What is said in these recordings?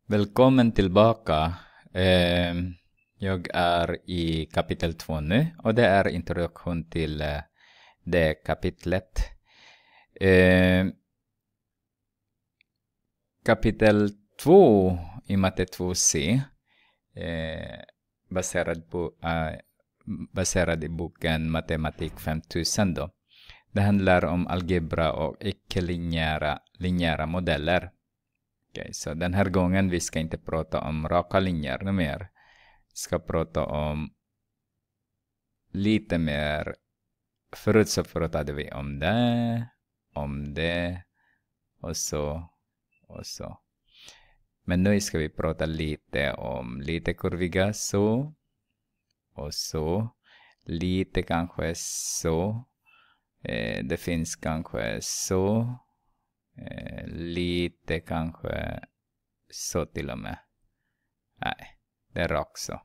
Välkommen tillbaka. Jag är i kapitel 2 nu och det är introduktion till det kapitlet. Kapitel 2 i matte 2C baserad i boken Matematik 5000 då. Det handlar om algebra och icke-linjära modeller. Okay, så den här gången vi ska inte prata om raka linjer mer. Vi ska prata om lite mer. Förut så pratade vi om det och så. Men nu ska vi prata lite om lite kurviga så och så. Lite kanske så. Det finns kanske så. Lite kanske så till och med. Nej, det är också.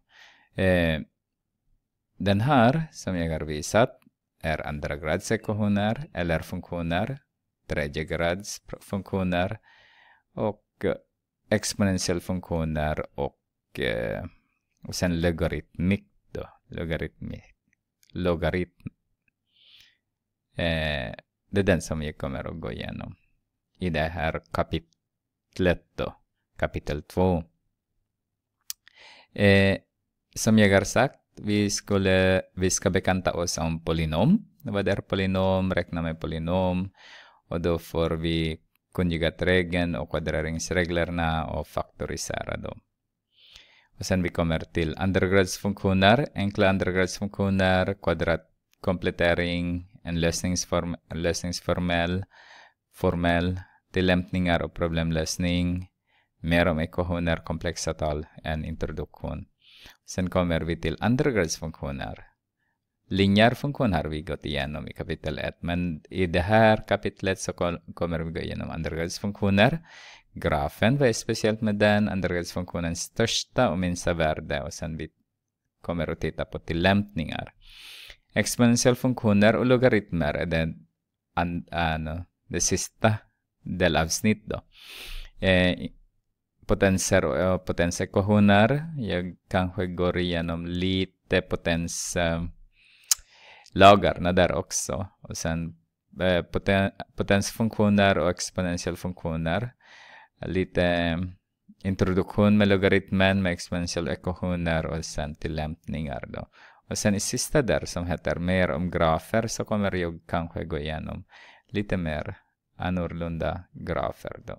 Den här som jag har visat är andra grads ekvationer eller funktioner, tredje grads funktioner och exponentiella funktioner och sen logaritmik då. Logaritm. Det är den som jag kommer att gå igenom i det här kapitlet då, kapitel 2. Som jag har sagt, vi ska bekanta oss om polynom. Vad är polynom? Räkna med polynom. Och då får vi konjugatregeln och kvadreringsreglerna och faktorisera då. Och sen vi kommer till andragradsfunktioner, enkla andragradsfunktioner, kvadratkomplettering, en lösningsformel, tillämpningar och problemlösning, mer om ekvationer, komplexa tal, en introduktion. Sen kommer vi till andragradsfunktioner. Linjärfunktion har vi gått igenom i kapitel 1, men i det här kapitlet så kommer vi gå igenom andragradsfunktioner. Grafen, vad är speciellt med den? Andragradsfunktionens största och minsta värde, och sen vi kommer att titta på tillämpningar. Exponentiella funktioner och logaritmer är det sista delavsnitt då. Potenser och potensekvationer. Jag kanske går igenom lite potenslagarna där också. Och sen potensfunktioner och exponentiella funktioner. Lite introduktion med logaritmen, med exponentiella ekvationer och sen tillämpningar då. Och sen i sista där som heter mer om grafer så kommer jag kanske gå igenom lite mer annorlunda grafer då.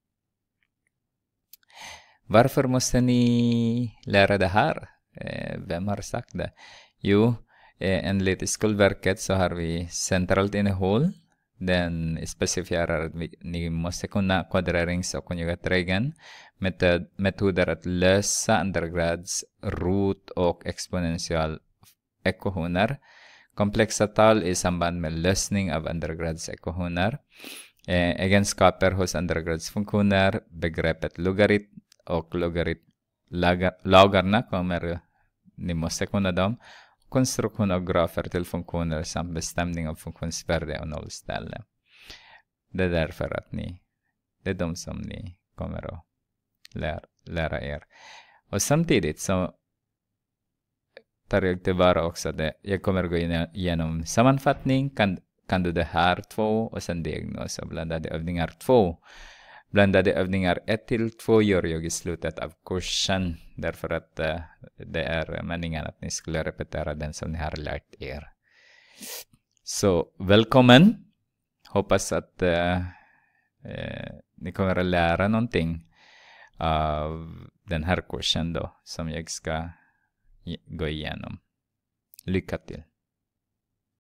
Varför måste ni lära det här? Vem har sagt det? Jo, enligt Skolverket så har vi centralt innehåll. Den specifierar att ni måste kunna kvadrerings- och konjugatregeln, metoder att lösa andragrads, rot och exponential ekvationer, komplexa tal i samband med lösning av andragrads ekvationer, egenskaper hos andragradsfunktioner, begreppet logaritm och lagarna kommer ni måste kunna dem, konstruktion av grafer till funktioner samt bestämning av funktionsvärde och nollställe. Det är därför att det är de som ni kommer att lära er. Och samtidigt så tar jag tillvara också det. Jag kommer att gå igenom sammanfattning, kan du det här 2 och sen diagnos och blandade övningar 2. Blandade övningar 1-2 gör jag i slutet av kursen. Därför att det är meningen att ni skulle repetera den som ni har lärt er. Så välkommen. Hoppas att ni kommer att lära någonting av den här kursen då som jag ska gå igenom. Lycka till!